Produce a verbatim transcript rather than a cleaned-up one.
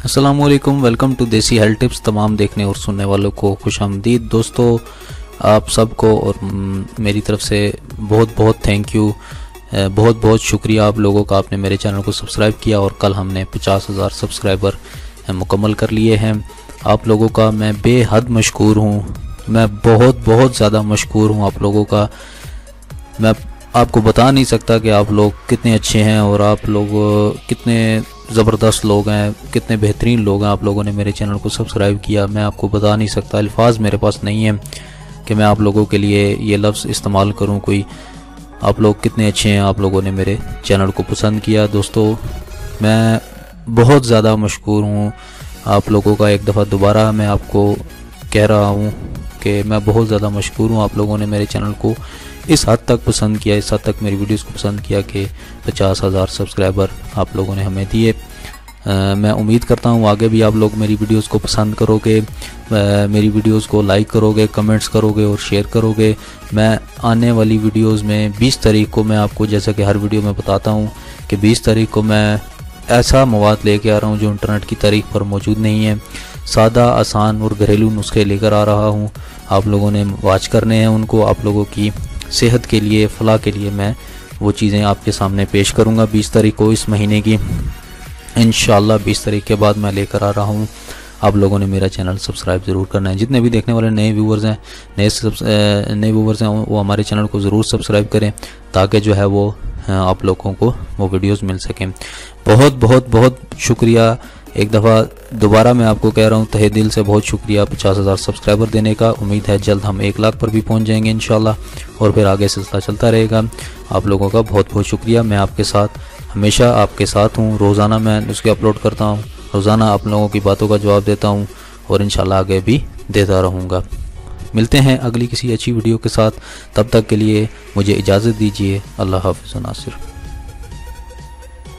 अस्सलाम वालेकुम, welcome to Desi Health Tips. तमाम देखने और सुनने वालों को खुश आमदीद। दोस्तों, आप सबको और मेरी तरफ से बहुत बहुत थैंक यू, बहुत बहुत शुक्रिया आप लोगों का। आपने मेरे चैनल को सब्सक्राइब किया और कल हमने पचास हज़ार सब्सक्राइबर मुकम्मल कर लिए हैं। आप लोगों का मैं बेहद मशकूर हूँ, मैं बहुत बहुत ज़्यादा मशकूर हूँ आप लोगों का। मैं आपको बता नहीं सकता कि आप लोग कितने अच्छे हैं और आप लोग कितने ज़बरदस्त लोग हैं, कितने बेहतरीन लोग हैं। आप लोगों ने मेरे चैनल को सब्सक्राइब किया, मैं आपको बता नहीं सकता, अल्फाज मेरे पास नहीं है कि मैं आप लोगों के लिए ये लफ्ज़ इस्तेमाल करूं कोई। आप लोग कितने अच्छे हैं, आप लोगों ने मेरे चैनल को पसंद किया। दोस्तों, मैं बहुत ज़्यादा मशकूर हूँ आप लोगों का। एक दफ़ा दोबारा मैं आपको कह रहा हूँ कि मैं बहुत ज़्यादा मशकूर हूँ। आप लोगों ने मेरे चैनल को इस हद तक पसंद किया, इस हद तक मेरी वीडियोस को पसंद किया कि पचास हज़ार सब्सक्राइबर आप लोगों ने हमें दिए। मैं उम्मीद करता हूँ आगे भी आप लोग मेरी वीडियोस को पसंद करोगे, आ, मेरी वीडियोस को लाइक करोगे, कमेंट्स करोगे और शेयर करोगे। मैं आने वाली वीडियोस में बीस तारीख को मैं आपको, जैसा कि हर वीडियो में बताता हूँ कि बीस तारीख को मैं ऐसा मवाद लेके आ रहा हूँ जो इंटरनेट की तारीख पर मौजूद नहीं है। सादा, आसान और घरेलू नुस्खे लेकर आ रहा हूँ। आप लोगों ने वाच करने हैं उनको। आप लोगों की सेहत के लिए, फलाह के लिए मैं वो चीज़ें आपके सामने पेश करूँगा बीस तारीख को इस महीने की। इंशाल्लाह बीस तारीख के बाद मैं लेकर आ रहा हूँ। आप लोगों ने मेरा चैनल सब्सक्राइब ज़रूर करना है। जितने भी देखने वाले नए व्यूवर्स हैं, नए नए व्यूवर्स हैं, वो हमारे चैनल को ज़रूर सब्सक्राइब करें ताकि जो है वो आप लोगों को वो वीडियोस मिल सकें। बहुत बहुत बहुत शुक्रिया। एक दफ़ा दोबारा मैं आपको कह रहा हूँ, तहे दिल से बहुत शुक्रिया पचास हज़ार सब्सक्राइबर देने का। उम्मीद है जल्द हम एक लाख पर भी पहुँच जाएंगे इंशाल्लाह, और फिर आगे सिलसिला चलता रहेगा। आप लोगों का बहुत बहुत शुक्रिया। मैं आपके साथ हमेशा आपके साथ हूँ। रोज़ाना मैं उसके अपलोड करता हूँ, रोज़ाना आप लोगों की बातों का जवाब देता हूँ और इंशाल्लाह आगे भी देता रहूँगा। मिलते हैं अगली किसी अच्छी वीडियो के साथ। तब तक के लिए मुझे इजाज़त दीजिए। अल्लाह हाफ़िज़ नासिर।